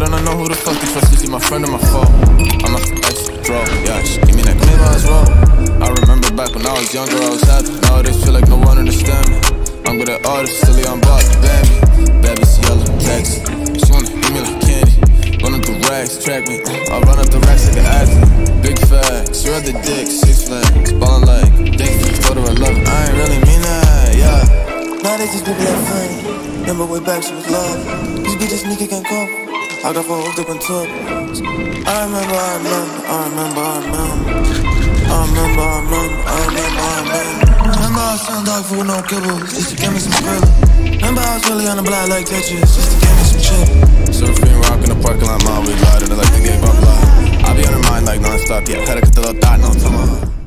don't I know who the fuck to trust? Is he my friend or my foe? I'm a ex-bro, yeah, she give me that clean as well. I remember back when I was younger, I was happy. Nowadays feel like no one understand me. I'm good at artists, silly, I'm boss, Bambi. Bad bitch, yellow, text. She wanna eat me like candy. Run up the racks, track me. I run up the racks like an athlete. Big facts, you're the dick, 6 flags. Ballin' like dick, told her I love her. I ain't really mean that, yeah. Now they just people that funny. Remember way back she was love. These bitches sneaky can't cope. I got 4 hooked up in tub. I remember I was selling dog food, no kibbles, just to give me some grip. Remember I was really on the block like Tetris, just to give me some chip. Surfing, rockin' the parking lot, my way gliding like the gay bar block. I be on her mind like non-stop, yeah. Had to cut the little dot, no, come on.